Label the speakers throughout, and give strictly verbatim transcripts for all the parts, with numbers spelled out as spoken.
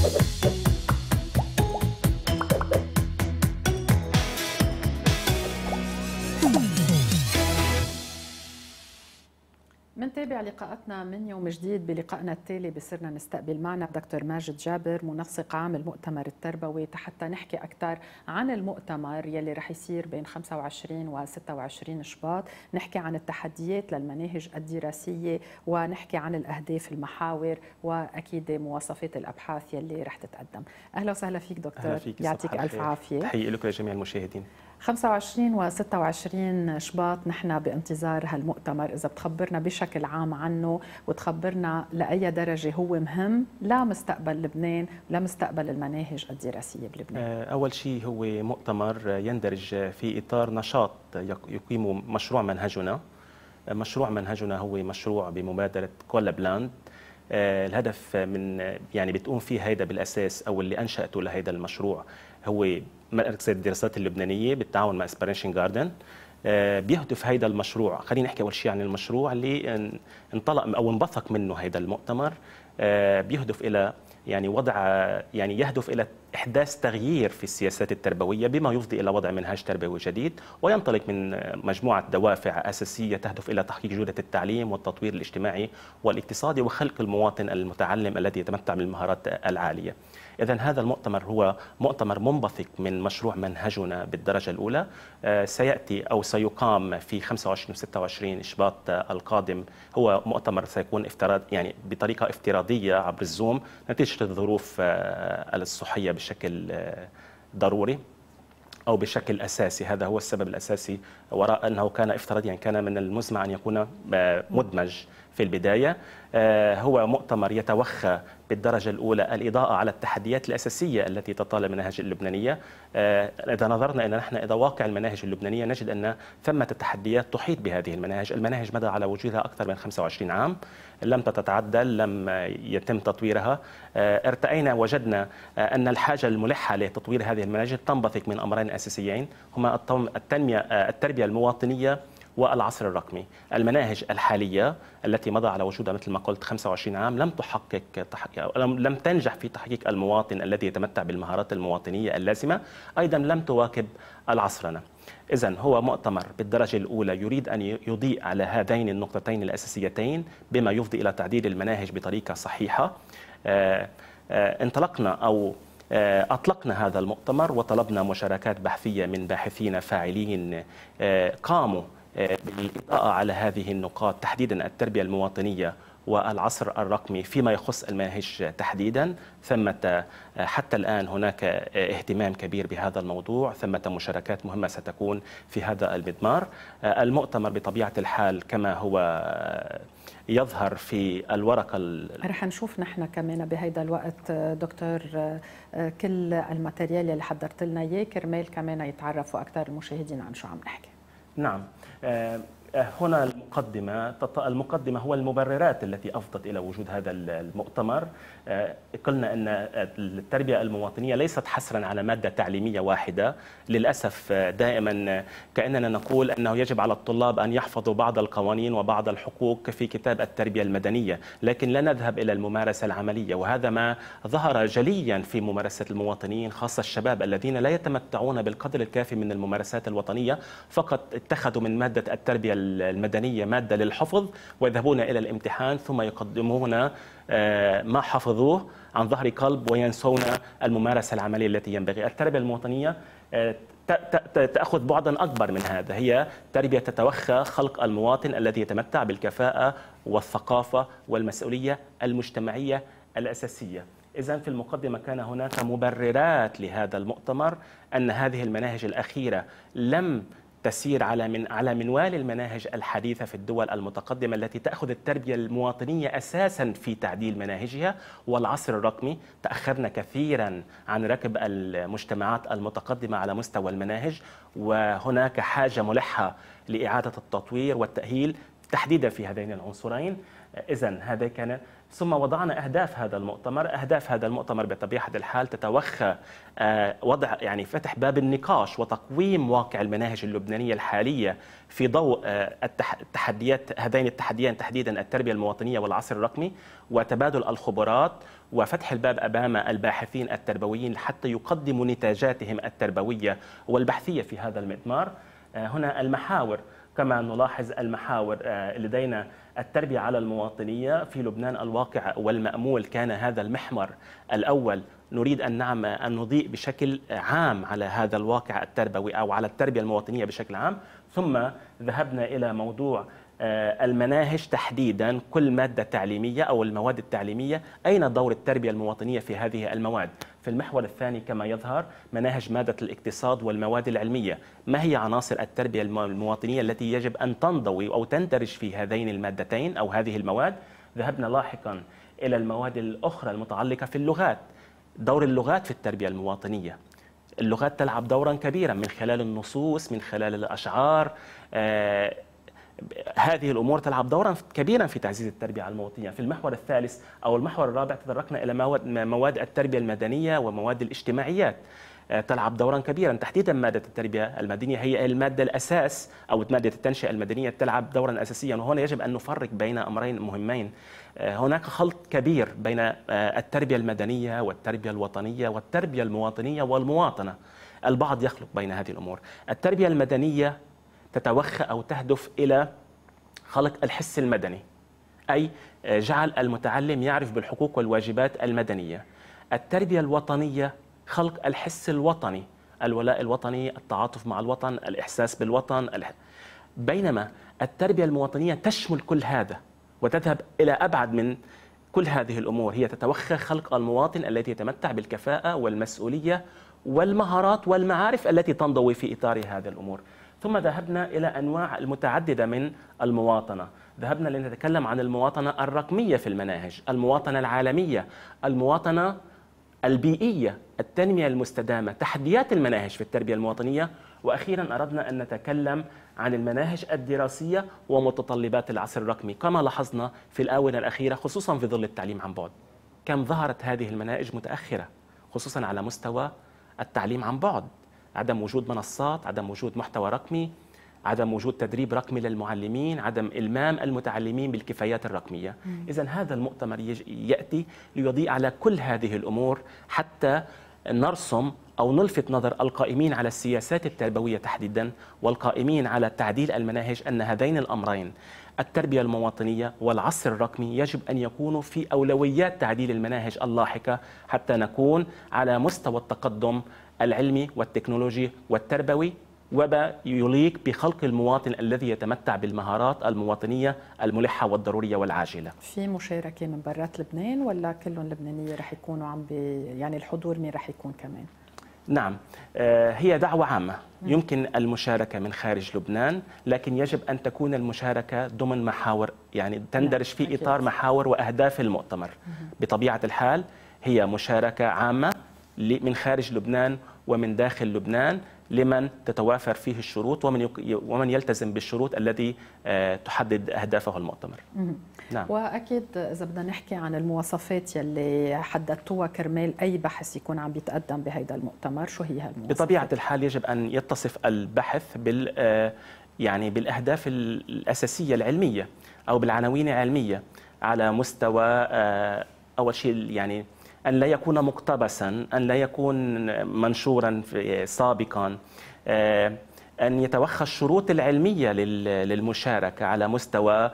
Speaker 1: منتابع لقاءاتنا من يوم جديد. بلقائنا التالي بصرنا نستقبل معنا دكتور ماجد جابر منسق عام المؤتمر التربوي حتى نحكي أكثر عن المؤتمر يلي رح يصير بين خمسة وعشرين و ستة وعشرين شباط، نحكي عن التحديات للمناهج الدراسية ونحكي عن الأهداف المحاور وأكيد مواصفات الأبحاث يلي رح تتقدم. أهلا وسهلا فيك دكتور، يعطيك ألف عافية.
Speaker 2: تحية لكم لجميع المشاهدين.
Speaker 1: خمسة وعشرين و ستة وعشرين شباط نحن بانتظار هالمؤتمر، إذا بتخبرنا بشكل عام عنه وتخبرنا لأي درجة هو مهم لمستقبل لبنان ولمستقبل المناهج الدراسية بلبنان.
Speaker 2: أول شيء هو مؤتمر يندرج في إطار نشاط يقيم مشروع منهجنا. مشروع منهجنا هو مشروع بمبادرة كولابلاند. الهدف من يعني بتقوم فيه هيدا بالأساس أو اللي أنشأته لهيدا المشروع هو مركز الدراسات اللبنانية بالتعاون مع اسبيريشن جاردن. بيهدف هيدا المشروع، خلينا نحكي أول شيء عن المشروع اللي انطلق أو انبثق منه هيدا المؤتمر. بيهدف إلى يعني وضع يعني يهدف إلى إحداث تغيير في السياسات التربوية بما يفضي إلى وضع منهاج تربوي جديد، وينطلق من مجموعة دوافع أساسية تهدف إلى تحقيق جودة التعليم والتطوير الاجتماعي والاقتصادي وخلق المواطن المتعلم الذي يتمتع بالمهارات العالية. إذن هذا المؤتمر هو مؤتمر منبثق من مشروع منهجنا بالدرجة الأولى. سيأتي أو سيقام في خمسة وعشرين و ستة وعشرين شباط القادم. هو مؤتمر سيكون افتراض يعني بطريقة افتراضية عبر الزوم نتيجة الظروف الصحية بشكل ضروري أو بشكل أساسي. هذا هو السبب الأساسي وراء أنه كان افتراضيا. كان من المزمع أن يكون مدمج في البداية. هو مؤتمر يتوخى بالدرجة الأولى الإضاءة على التحديات الأساسية التي تطال المناهج اللبنانية. إذا نظرنا أن نحن إذا واقع المناهج اللبنانية نجد أن ثمة تحديات تحيط بهذه المناهج. المناهج مضى على وجودها أكثر من خمسة وعشرين عام، لم تتعدل، لم يتم تطويرها. ارتأينا وجدنا أن الحاجة الملحة لتطوير هذه المناهج تنبثق من أمرين أساسيين هما التنمية التربية المواطنية والعصر الرقمي. المناهج الحالية التي مضى على وجودها مثل ما قلت خمسة وعشرين عام لم تحقق لم تنجح في تحقيق المواطن الذي يتمتع بالمهارات المواطنية اللازمة، أيضا لم تواكب العصرنة. إذن هو مؤتمر بالدرجة الأولى يريد أن يضيء على هذين النقطتين الأساسيتين بما يفضي إلى تعديل المناهج بطريقة صحيحة. انطلقنا أو أطلقنا هذا المؤتمر وطلبنا مشاركات بحثية من باحثين فاعلين قاموا بالإضاءة على هذه النقاط، تحديدا التربية المواطنية والعصر الرقمي فيما يخص المناهج تحديدا. ثمة حتى الآن هناك اهتمام كبير بهذا الموضوع، ثمة مشاركات مهمة ستكون في هذا المضمار. المؤتمر بطبيعة الحال كما هو يظهر في الورقة
Speaker 1: رح نشوف نحن كمان بهيدا الوقت دكتور كل الماتيريال اللي حضرت لنا اياه كرمال كمان يتعرفوا أكثر المشاهدين عن شو عم نحكي.
Speaker 2: نعم. هنا المقدمة المقدمة هو المبررات التي أفضت إلى وجود هذا المؤتمر. قلنا أن التربية المواطنية ليست حصرا على مادة تعليمية واحدة. للأسف دائما كأننا نقول أنه يجب على الطلاب أن يحفظوا بعض القوانين وبعض الحقوق في كتاب التربية المدنية، لكن لا نذهب إلى الممارسة العملية. وهذا ما ظهر جليا في ممارسة المواطنين، خاصة الشباب الذين لا يتمتعون بالقدر الكافي من الممارسات الوطنية، فقط اتخذوا من مادة التربية المدنية مادة للحفظ ويذهبون إلى الامتحان ثم يقدمون ما حفظوه عن ظهر قلب وينسون الممارسة العملية التي ينبغي. التربية المواطنية تأخذ بعدا أكبر من هذا، هي تربية تتوخى خلق المواطن الذي يتمتع بالكفاءة والثقافة والمسؤولية المجتمعية الأساسية. إذن في المقدمة كان هناك مبررات لهذا المؤتمر، أن هذه المناهج الأخيرة لم تسير على من على منوال المناهج الحديثة في الدول المتقدمة التي تأخذ التربية المواطنية أساسا في تعديل مناهجها. والعصر الرقمي تأخرنا كثيرا عن ركب المجتمعات المتقدمة على مستوى المناهج، وهناك حاجة ملحة لإعادة التطوير والتأهيل تحديدا في هذين العنصرين. إذن هذا كان ثم وضعنا أهداف هذا المؤتمر. أهداف هذا المؤتمر بطبيعة الحال تتوخى وضع يعني فتح باب النقاش وتقويم واقع المناهج اللبنانية الحالية في ضوء التحديات، هذين التحديين تحديدا التربية المواطنية والعصر الرقمي، وتبادل الخبرات وفتح الباب أمام الباحثين التربويين حتى يقدموا نتاجاتهم التربوية والبحثية في هذا المؤتمر. هنا المحاور كما نلاحظ المحاور لدينا التربية على المواطنية في لبنان الواقع والمأمول، كان هذا المحور الأول. نريد أن نعم أن نضيء بشكل عام على هذا الواقع التربوي أو على التربية المواطنية بشكل عام، ثم ذهبنا إلى موضوع المناهج تحديدا، كل مادة تعليمية أو المواد التعليمية أين دور التربية المواطنية في هذه المواد. في المحور الثاني كما يظهر مناهج مادة الاقتصاد والمواد العلمية، ما هي عناصر التربية المواطنية التي يجب أن تنضوي أو تندرج في هذين المادتين أو هذه المواد. ذهبنا لاحقا إلى المواد الأخرى المتعلقة في اللغات، دور اللغات في التربية المواطنية. اللغات تلعب دورا كبيرا من خلال النصوص، من خلال الأشعار، آه هذه الأمور تلعب دورا كبيرا في تعزيز التربية على المواطنية. في المحور الثالث أو المحور الرابع تطرقنا إلى مواد التربية المدنية ومواد الاجتماعيات، تلعب دورا كبيرا. تحديدا مادة التربية المدنية هي المادة الأساس أو مادة التنشئة المدنية تلعب دورا أساسيا، وهنا يجب أن نفرق بين أمرين مهمين. هناك خلط كبير بين التربية المدنية والتربية الوطنية والتربية المواطنية والمواطنة. البعض يخلط بين هذه الأمور. التربية المدنية تتوخى أو تهدف إلى خلق الحس المدني، أي جعل المتعلم يعرف بالحقوق والواجبات المدنية. التربية الوطنية خلق الحس الوطني، الولاء الوطني، التعاطف مع الوطن، الإحساس بالوطن. بينما التربية المواطنية تشمل كل هذا وتذهب إلى أبعد من كل هذه الأمور. هي تتوخى خلق المواطن الذي يتمتع بالكفاءة والمسؤولية والمهارات والمعارف التي تنضوي في إطار هذه الأمور. ثم ذهبنا إلى أنواع المتعددة من المواطنة. ذهبنا لنتكلم عن المواطنة الرقمية في المناهج، المواطنة العالمية، المواطنة البيئية، التنمية المستدامة، تحديات المناهج في التربية المواطنية، وأخيرا أردنا أن نتكلم عن المناهج الدراسية ومتطلبات العصر الرقمي. كما لاحظنا في الآونة الأخيرة خصوصا في ظل التعليم عن بعد، كم ظهرت هذه المناهج متأخرة خصوصا على مستوى التعليم عن بعد، عدم وجود منصات، عدم وجود محتوى رقمي، عدم وجود تدريب رقمي للمعلمين، عدم إلمام المتعلمين بالكفايات الرقمية. إذن هذا المؤتمر يأتي ليضيء على كل هذه الأمور حتى نرسم أو نلفت نظر القائمين على السياسات التربوية تحديدا والقائمين على تعديل المناهج أن هذين الأمرين، التربية المواطنية والعصر الرقمي، يجب أن يكونوا في أولويات تعديل المناهج اللاحقة حتى نكون على مستوى التقدم العلمي والتكنولوجي والتربوي، وما يليق بخلق المواطن الذي يتمتع بالمهارات المواطنية الملحة والضرورية والعاجلة.
Speaker 1: في مشاركة من برات لبنان ولا كلهم لبنانية رح يكونوا عم بي يعني الحضور مين رح يكون كمان؟
Speaker 2: نعم، هي دعوة عامة، يمكن المشاركة من خارج لبنان، لكن يجب أن تكون المشاركة ضمن محاور، يعني تندرج في إطار محاور وأهداف المؤتمر. بطبيعة الحال هي مشاركة عامة من خارج لبنان ومن داخل لبنان لمن تتوافر فيه الشروط ومن ومن يلتزم بالشروط التي تحدد أهدافه المؤتمر.
Speaker 1: نعم. وأكيد إذا بدنا نحكي عن المواصفات يلي حددتوها كرمال أي بحث يكون عم بيتقدم بهذا المؤتمر، شو هي هالمواصفات؟
Speaker 2: بطبيعة الحال يجب أن يتصف البحث بال يعني بالأهداف الأساسية العلمية أو بالعناوين العلمية على مستوى أول شيء يعني أن لا يكون مقتبسا، أن لا يكون منشورا سابقا، أن يتوخى الشروط العلمية للمشاركة على مستوى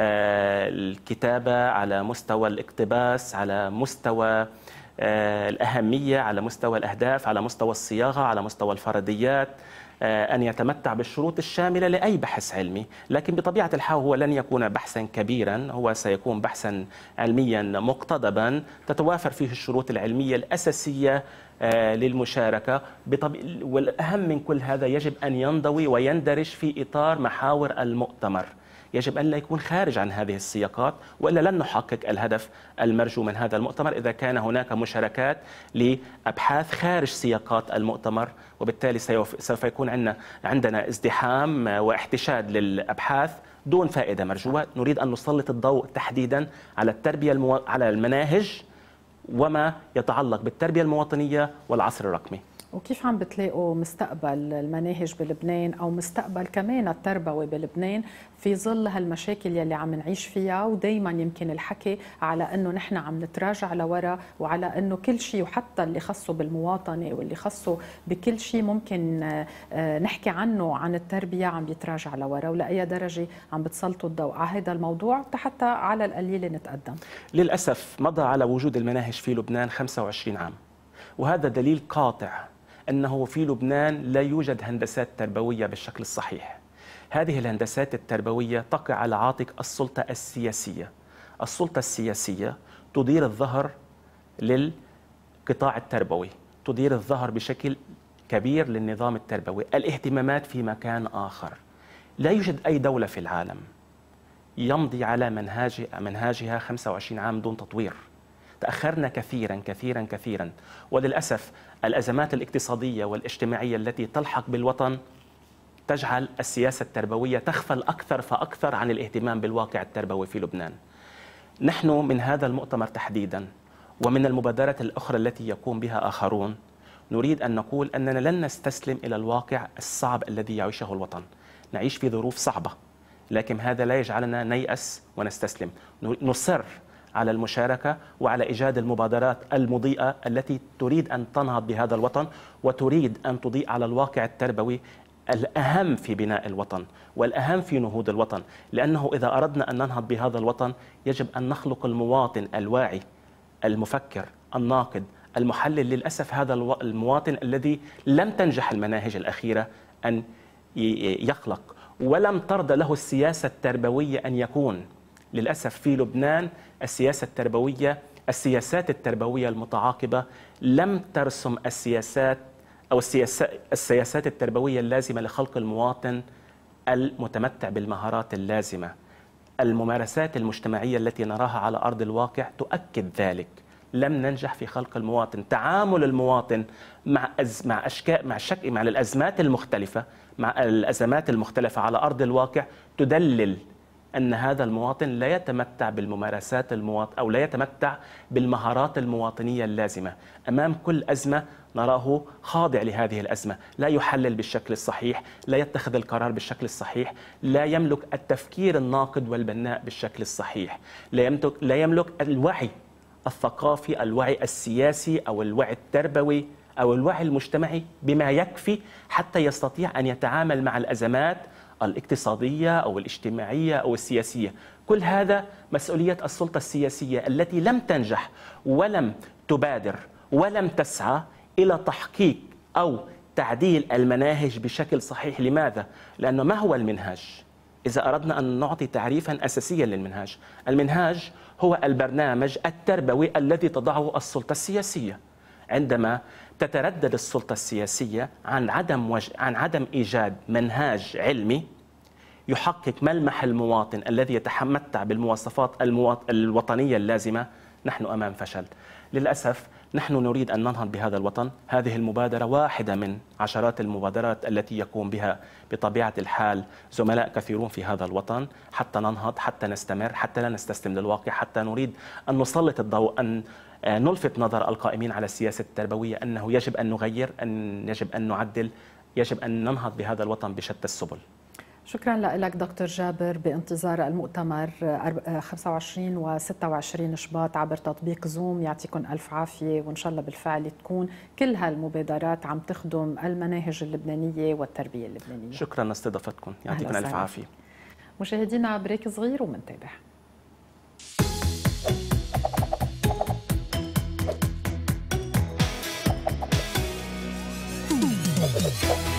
Speaker 2: الكتابة، على مستوى الاقتباس، على مستوى الأهمية، على مستوى الأهداف، على مستوى الصياغة، على مستوى الفرديات، أن يتمتع بالشروط الشاملة لأي بحث علمي. لكن بطبيعة الحال هو لن يكون بحثا كبيرا، هو سيكون بحثا علميا مقتضبا تتوافر فيه الشروط العلمية الأساسية للمشاركة. والأهم من كل هذا يجب أن ينضوي ويندرج في إطار محاور المؤتمر، يجب أن لا يكون خارج عن هذه السياقات، وإلا لن نحقق الهدف المرجو من هذا المؤتمر إذا كان هناك مشاركات لأبحاث خارج سياقات المؤتمر، وبالتالي سوف يكون عندنا عندنا ازدحام واحتشاد للأبحاث دون فائدة مرجوة. نريد أن نسلط الضوء تحديدا على التربية المو... على المناهج وما يتعلق بالتربية المواطنية والعصر الرقمي.
Speaker 1: وكيف عم بتلاقوا مستقبل المناهج بلبنان أو مستقبل كمان التربوي بلبنان في ظل هالمشاكل يلي عم نعيش فيها؟ ودايما يمكن الحكي على أنه نحن عم نتراجع لورا، وعلى أنه كل شيء وحتى اللي خصه بالمواطنة واللي خصه بكل شيء ممكن نحكي عنه عن التربية عم بيتراجع لورا، ولأي درجة عم بتسلطوا الضوء على هذا الموضوع حتى على القليل نتقدم؟
Speaker 2: للأسف مضى على وجود المناهج في لبنان خمسة وعشرين عام، وهذا دليل قاطع أنه في لبنان لا يوجد هندسات تربوية بالشكل الصحيح. هذه الهندسات التربوية تقع على عاتق السلطة السياسية. السلطة السياسية تدير الظهر للقطاع التربوي، تدير الظهر بشكل كبير للنظام التربوي، الاهتمامات في مكان آخر. لا يوجد أي دولة في العالم يمضي على منهاج منهاجها خمسة وعشرين عام دون تطوير. تأخرنا كثيرا كثيرا كثيرا، وللأسف الأزمات الاقتصادية والاجتماعية التي تلحق بالوطن تجعل السياسة التربوية تغفل أكثر فأكثر عن الاهتمام بالواقع التربوي في لبنان. نحن من هذا المؤتمر تحديدا ومن المبادرات الأخرى التي يقوم بها آخرون نريد أن نقول أننا لن نستسلم إلى الواقع الصعب الذي يعيشه الوطن. نعيش في ظروف صعبة، لكن هذا لا يجعلنا نيأس ونستسلم. نصر على المشاركة وعلى إيجاد المبادرات المضيئة التي تريد أن تنهض بهذا الوطن وتريد أن تضيء على الواقع التربوي الأهم في بناء الوطن والأهم في نهوض الوطن. لأنه إذا أردنا أن ننهض بهذا الوطن يجب أن نخلق المواطن الواعي المفكر الناقد المحلل. للأسف هذا المواطن الذي لم تنجح المناهج الأخيرة أن يخلق، ولم ترضى له السياسة التربوية أن يكون. للأسف في لبنان السياسة التربوية السياسات التربوية المتعاقبة لم ترسم السياسات أو السياسات التربوية اللازمة لخلق المواطن المتمتع بالمهارات اللازمة. الممارسات المجتمعية التي نراها على أرض الواقع تؤكد ذلك. لم ننجح في خلق المواطن، تعامل المواطن مع أز... مع أشكال مع الشك مع الأزمات المختلفة مع الأزمات المختلفة على أرض الواقع تدلل أن هذا المواطن لا يتمتع بالممارسات المواطن أو لا يتمتع بالمهارات المواطنية اللازمة. أمام كل أزمة نراه خاضع لهذه الأزمة، لا يحلل بالشكل الصحيح، لا يتخذ القرار بالشكل الصحيح، لا يملك التفكير الناقد والبناء بالشكل الصحيح، لا يملك لا يملك الوعي الثقافي، الوعي السياسي أو الوعي التربوي أو الوعي المجتمعي بما يكفي حتى يستطيع أن يتعامل مع الأزمات الاقتصادية أو الاجتماعية أو السياسية. كل هذا مسؤولية السلطة السياسية التي لم تنجح ولم تبادر ولم تسعى إلى تحقيق أو تعديل المناهج بشكل صحيح. لماذا؟ لأنه ما هو المنهاج؟ إذا أردنا أن نعطي تعريفا أساسيا للمنهاج، المنهاج هو البرنامج التربوي الذي تضعه السلطة السياسية. عندما تتردد السلطة السياسية عن عدم وج... عن عدم إيجاد منهاج علمي يحقق ملمح المواطن الذي يتمتع بالمواصفات المواط... الوطنية اللازمة، نحن أمام فشل. للأسف نحن نريد أن ننهض بهذا الوطن. هذه المبادرة واحدة من عشرات المبادرات التي يقوم بها بطبيعة الحال زملاء كثيرون في هذا الوطن حتى ننهض، حتى نستمر، حتى لا نستسلم للواقع، حتى نريد أن نسلط الضوء، أن نلفت نظر القائمين على السياسة التربوية أنه يجب أن نغير، أن يجب أن نعدل، يجب أن ننهض بهذا الوطن بشتى السبل.
Speaker 1: شكرا لك دكتور جابر، بانتظار المؤتمر خمسة وعشرين و ستة وعشرين شباط عبر تطبيق زوم. يعطيكم ألف عافية، وإن شاء الله بالفعل تكون كل هالمبادرات عم تخدم المناهج اللبنانية والتربية اللبنانية.
Speaker 2: شكرا لاستضافتكم، يعطيكم ألف عافية.
Speaker 1: مشاهدينا بريك صغير ومنتابع.
Speaker 3: Thank you.